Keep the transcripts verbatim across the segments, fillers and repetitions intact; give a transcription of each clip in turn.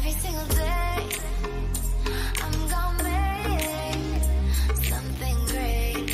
Every single day I'm gonna make something great.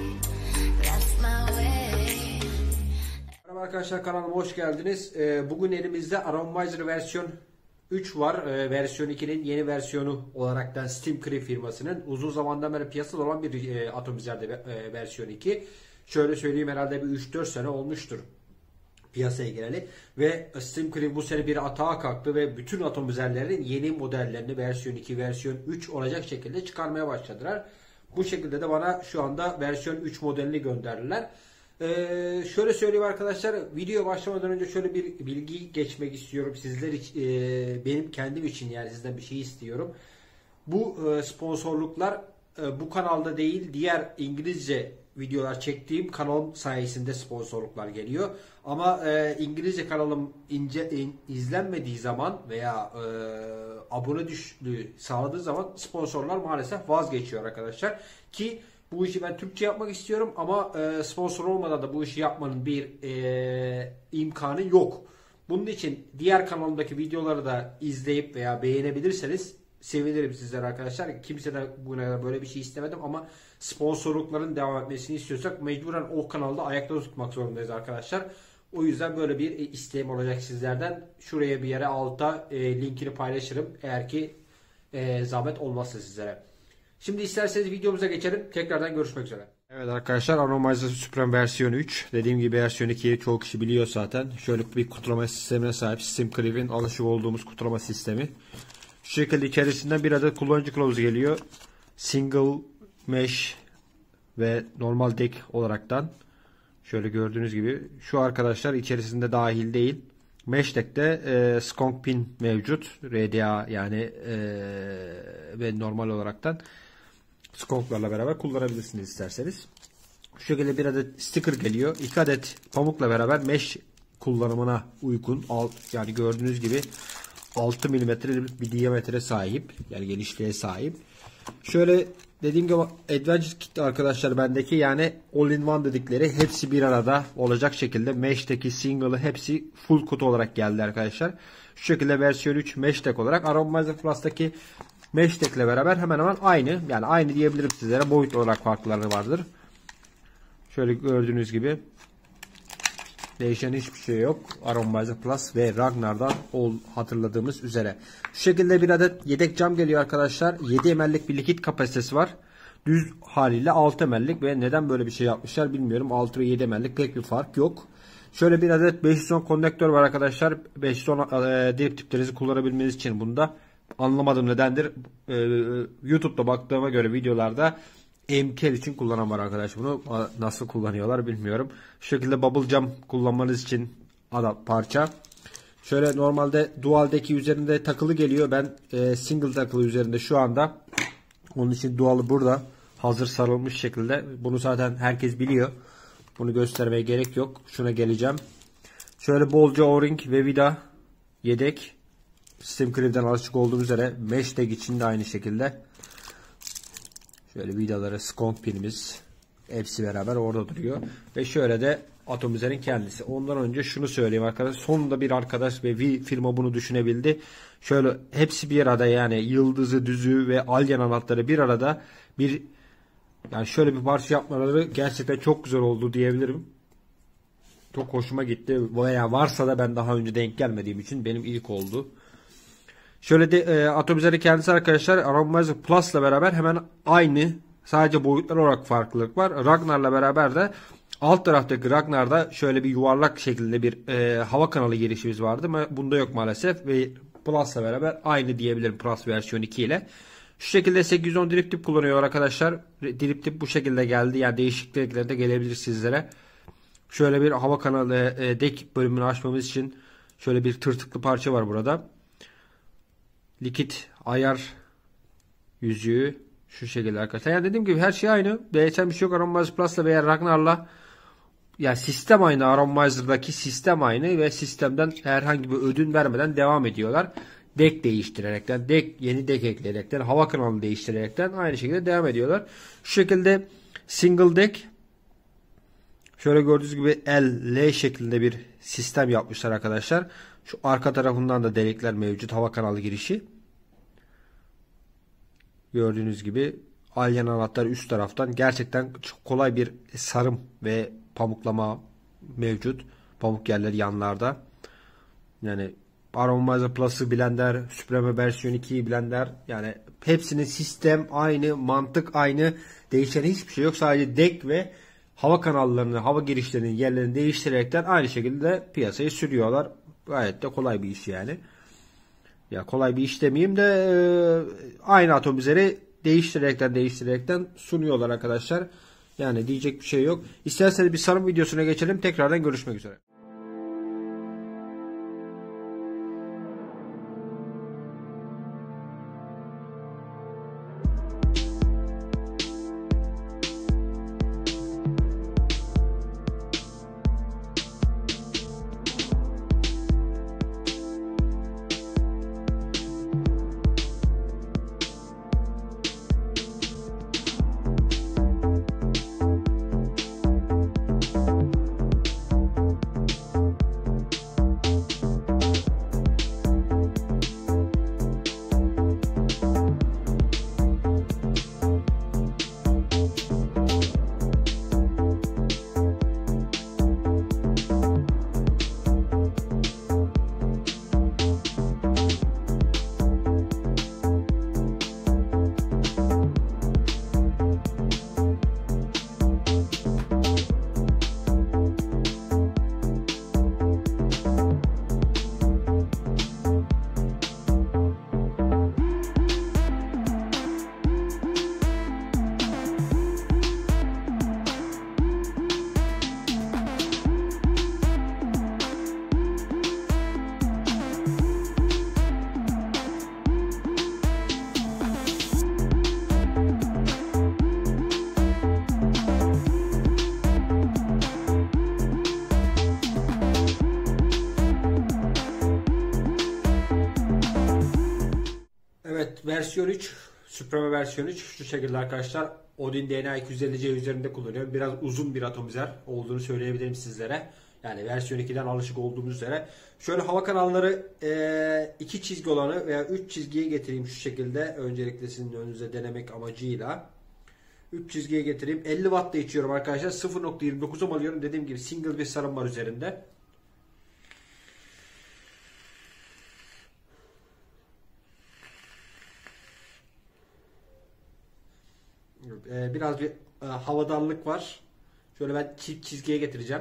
That's my way. Merhaba arkadaşlar, kanalıma hoş geldiniz. Bugün elimizde Atomizer versiyon üç var. Versiyon ikinin yeni versiyonu olaraktan SteamCrib firmasının uzun zamandan beri piyasada olan bir Atomizer'de versiyon iki. Şöyle söyleyeyim, herhalde bir üç dört sene olmuştur piyasaya gireli ve SteamCrib bu sene bir atağa kalktı ve bütün atomizerlerin yeni modellerini versiyon iki, versiyon üç olacak şekilde çıkarmaya başladılar. Bu şekilde de bana şu anda versiyon üç modelini gönderdiler. Ee, şöyle söyleyeyim arkadaşlar, video başlamadan önce şöyle bir bilgi geçmek istiyorum sizler için, e, benim kendim için, yani sizden bir şey istiyorum. Bu e, sponsorluklar e, bu kanalda değil, diğer İngilizce videolar çektiğim kanalım sayesinde sponsorluklar geliyor. Ama e, İngilizce kanalım ince, in, izlenmediği zaman veya e, abone düştüğü sağladığı zaman sponsorlar maalesef vazgeçiyor arkadaşlar. Ki bu işi ben Türkçe yapmak istiyorum ama e, sponsor olmadan da bu işi yapmanın bir e, imkanı yok. Bunun için diğer kanalımdaki videoları da izleyip veya beğenebilirseniz sevinirim sizler arkadaşlar. Kimse de bugüne kadar böyle bir şey istemedim ama sponsorlukların devam etmesini istiyorsak mecburen o kanalda ayakta tutmak zorundayız arkadaşlar. O yüzden böyle bir isteğim olacak sizlerden. Şuraya bir yere altta e, linkini paylaşırım eğer ki e, zahmet olmazsa sizlere. Şimdi isterseniz videomuza geçelim. Tekrardan görüşmek üzere. Evet arkadaşlar, Atomizer Supreme versiyon üç. Dediğim gibi versiyon ikiyi çoğu kişi biliyor zaten. Şöyle bir kutlama sistemine sahip. SteamCrib'in alışık olduğumuz kutlama sistemi. Şu şekilde içerisinden bir adet kullanıcı kılavuzu geliyor. Single, mesh ve normal deck olaraktan. Şöyle gördüğünüz gibi. Şu arkadaşlar içerisinde dahil değil. Mesh deck'te e, skunk pin mevcut. R D A yani e, ve normal olaraktan skunklarla beraber kullanabilirsiniz isterseniz. Şu şekilde bir adet sticker geliyor. iki adet pamukla beraber mesh kullanımına uygun. Yani gördüğünüz gibi altı milimetrelik bir diametre sahip. Yani genişliğe sahip. Şöyle dediğim gibi Advanced Kit arkadaşlar bendeki, yani all in one dedikleri hepsi bir arada olacak şekilde mesh'teki single'ı hepsi full kutu olarak geldi arkadaşlar. Şu şekilde versiyon üç mesh deck olarak Atomizer Plus'taki mesh deck ile beraber hemen hemen aynı. Yani aynı diyebilirim sizlere. Boyut olarak farkları vardır. Şöyle gördüğünüz gibi değişen hiçbir şey yok. Atomizer Plus ve Ragnar'dan hatırladığımız üzere. Şu şekilde bir adet yedek cam geliyor arkadaşlar. yedi mililitrelik bir likit kapasitesi var. Düz haliyle altı mililitrelik ve neden böyle bir şey yapmışlar bilmiyorum. altı ve yedi mililitrelik pek bir fark yok. Şöyle bir adet beş yüz on konnektör var arkadaşlar. beş yüz on e, drip tiplerinizi kullanabilmeniz için bunda. Anlamadım nedendir. E, YouTube'da baktığıma göre videolarda emkel için kullanan var arkadaş. Bunu nasıl kullanıyorlar bilmiyorum. Şu şekilde bubble cam kullanmanız için ada parça. Şöyle normalde dual'deki üzerinde takılı geliyor. Ben e, single takılı üzerinde şu anda. Onun için dual'ı burada hazır sarılmış şekilde. Bunu zaten herkes biliyor. Bunu göstermeye gerek yok. Şuna geleceğim. Şöyle bolca o-ring ve vida yedek. SteamCrib'den alışık olduğum üzere mesh deck için de aynı şekilde. Şöyle vidaları, skunk pinimiz hepsi beraber orada duruyor. Ve şöyle de Atomizer'in kendisi. Ondan önce şunu söyleyeyim arkadaşlar. Sonunda bir arkadaş ve bir firma bunu düşünebildi. Şöyle hepsi bir arada, yani yıldızı, düzü ve alien anahtarı bir arada bir, yani şöyle bir parça yapmaları gerçekten çok güzel oldu diyebilirim. Çok hoşuma gitti. Veya varsa da ben daha önce denk gelmediğim için benim ilk oldu. Şöyle de e, Atomizer'in kendisi arkadaşlar Atomizer Plus'la beraber hemen aynı. Sadece boyutlar olarak farklılık var. Ragnar'la beraber de alt taraftaki Ragnar'da şöyle bir yuvarlak şekilde bir e, hava kanalı girişimiz vardı ama bunda yok maalesef ve Plus'la beraber aynı diyebilirim, Plus versiyon iki ile. Şu şekilde sekiz yüz on drip tip kullanıyor arkadaşlar. Drip tip bu şekilde geldi. Yani değişiklikler de gelebilir sizlere. Şöyle bir hava kanalı e, deck bölümünü açmamız için şöyle bir tırtıklı parça var burada. Likit ayar yüzüğü şu şekilde arkadaşlar. Yani dediğim gibi her şey aynı. Değişen bir şey yok. Atomizer Plus'la veya Ragnar'la, yani sistem aynı. Atomizer'daki sistem aynı ve sistemden herhangi bir ödün vermeden devam ediyorlar. Deck değiştirerekten, deck, yeni deck ekleyerekten, hava kanalı değiştirerekten aynı şekilde devam ediyorlar. Şu şekilde single deck Şöyle gördüğünüz gibi L, L şeklinde bir sistem yapmışlar arkadaşlar. Şu arka tarafından da delikler mevcut. Hava kanalı girişi. Gördüğünüz gibi alyan anahtarı üst taraftan. Gerçekten çok kolay bir sarım ve pamuklama mevcut. Pamuk yerleri yanlarda. Yani Aromizer Plus'ı bilenler, Supreme versiyon ikiyi bilenler, yani hepsinin sistem aynı, mantık aynı, değişen hiçbir şey yok. Sadece dek ve hava kanallarını, hava girişlerinin yerlerini değiştirerekten aynı şekilde piyasaya sürüyorlar. Gayet de kolay bir iş yani. Ya kolay bir iş demeyeyim de e, aynı atomizeri değiştirerekten değiştirerekten sunuyorlar arkadaşlar. Yani diyecek bir şey yok. İsterseniz bir sarım videosuna geçelim. Tekrardan görüşmek üzere. Evet, versiyon üç, Supreme versiyon üç şu şekilde arkadaşlar. Odin D N A iki yüz elli C üzerinde kullanıyorum. Biraz uzun bir atomizer olduğunu söyleyebilirim sizlere. Yani versiyon ikiden alışık olduğumuz üzere. Şöyle hava kanalları iki çizgi olanı veya üç çizgiye getireyim şu şekilde. Öncelikle sizin önünüze denemek amacıyla. üç çizgiye getireyim. elli watt da içiyorum arkadaşlar. sıfır nokta yirmi dokuz'a alıyorum. Dediğim gibi single bir sarım var üzerinde. Biraz bir e, havadarlık var. Şöyle ben çift çizgiye getireceğim.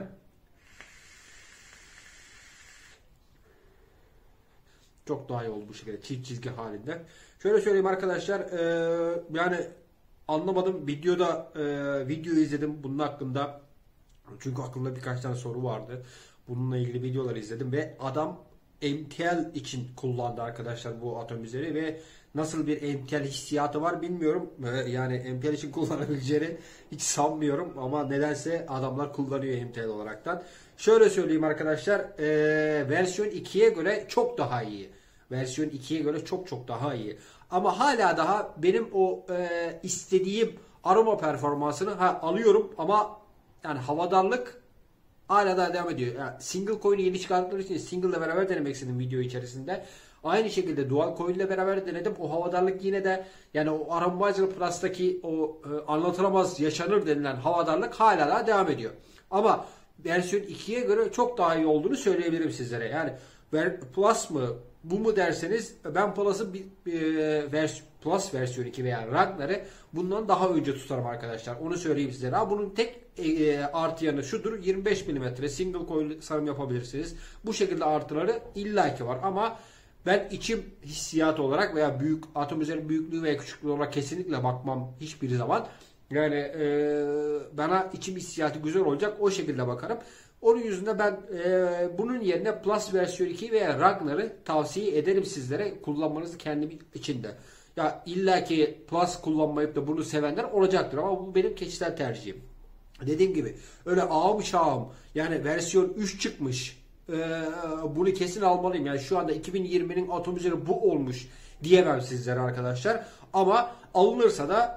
Çok daha iyi oldu bu şekilde çift çizgi halinde. Şöyle söyleyeyim arkadaşlar, e, yani anlamadım, videoda e, video izledim bunun hakkında. Çünkü aklımda birkaç tane soru vardı. Bununla ilgili videolar izledim ve adam M T L için kullandı arkadaşlar bu atomizeri ve nasıl bir M T L hissiyatı var bilmiyorum. Yani M T L için kullanabileceğini hiç sanmıyorum ama nedense adamlar kullanıyor M T L olaraktan. Şöyle söyleyeyim arkadaşlar, e, versiyon ikiye göre çok daha iyi. Versiyon ikiye göre çok çok daha iyi. Ama hala daha benim o e, istediğim aroma performansını ha, alıyorum ama yani havadarlık hala daha devam ediyor. Yani single coil'i yeni çıkarttıkları için single ile beraber denemek istedim video içerisinde. Aynı şekilde dual coil ile beraber denedim. O havadarlık yine de yani o Aromizer Plus'taki o e, anlatılamaz yaşanır denilen havadarlık hala daha devam ediyor. Ama versiyon ikiye göre çok daha iyi olduğunu söyleyebilirim sizlere. Yani Plus mı bu mu derseniz ben Plus'ı e, vers Plus versiyon iki veya Ragnar'ı bundan daha önce tutarım arkadaşlar. Onu söyleyeyim sizlere. Ha, bunun tek e, artı yanı şudur. yirmi beş milimetre single coil sarım yapabilirsiniz. Bu şekilde artıları illaki var ama ben içim hissiyatı olarak veya büyük atomizerin büyüklüğü veya küçüklüğü olarak kesinlikle bakmam hiçbir zaman. Yani e, bana içim hissiyatı güzel olacak, o şekilde bakarım. Onun yüzünden ben e, bunun yerine Plus versiyon iki veya Ragnar'ı tavsiye ederim sizlere kullanmanızı kendi içinde. Ya illaki Plus kullanmayıp da bunu sevenler olacaktır ama bu benim kişisel tercihim. Dediğim gibi öyle ağam şağım yani versiyon üç çıkmış, Ee, bunu kesin almalıyım. Yani şu anda iki bin yirminin atomizeri bu olmuş diyemem sizlere arkadaşlar. Ama alınırsa da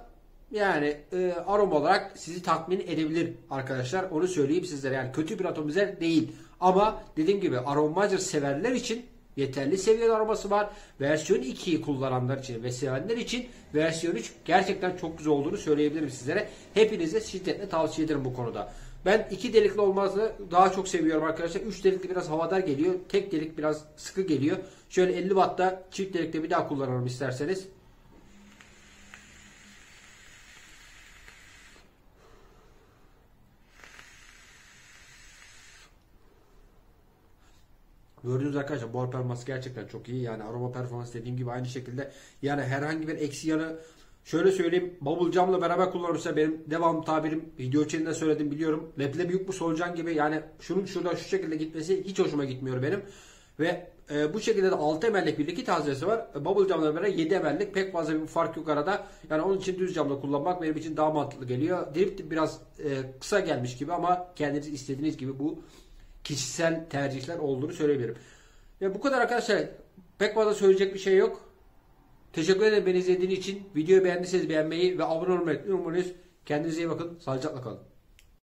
yani e, aroma olarak sizi tatmin edebilir arkadaşlar. Onu söyleyeyim sizlere. Yani kötü bir atomizer değil. Ama dediğim gibi aromizer severler için yeterli seviyede aroması var. Versiyon ikiyi kullananlar için ve sevenler için versiyon üç gerçekten çok güzel olduğunu söyleyebilirim sizlere. Hepinize şiddetle tavsiye ederim bu konuda. Ben iki delikli olmasını daha çok seviyorum arkadaşlar. üç delikli biraz havadar geliyor. Tek delik biraz sıkı geliyor. Şöyle elli watt'ta çift delikte bir daha kullanalım isterseniz. Gördüğünüz arkadaşlar buhar performansı gerçekten çok iyi. Yani aroma performansı dediğim gibi aynı şekilde. Yani herhangi bir eksi yanı şöyle söyleyeyim. Bubble camla beraber kullanırsa benim devam tabirim video içinde söyledim biliyorum. Leblebi büyük bu solucan gibi yani şunun şuradan şu şekilde gitmesi hiç hoşuma gitmiyor benim. Ve e, bu şekilde de altı ml'lik bir likit haznesi var. E, bubble camla beraber yedi ml'lik pek fazla bir fark yok arada. Yani onun için düz camla kullanmak benim için daha mantıklı geliyor. Drift biraz e, kısa gelmiş gibi ama kendiniz istediğiniz gibi bu kişisel tercihler olduğunu söyleyebilirim. Ya bu kadar arkadaşlar. Pek fazla söyleyecek bir şey yok. Teşekkür ederim beni izlediğiniz için. Videoyu beğendiyseniz beğenmeyi ve abone olmayı unutmayınız. Kendinize iyi bakın. Sağlıcakla kalın.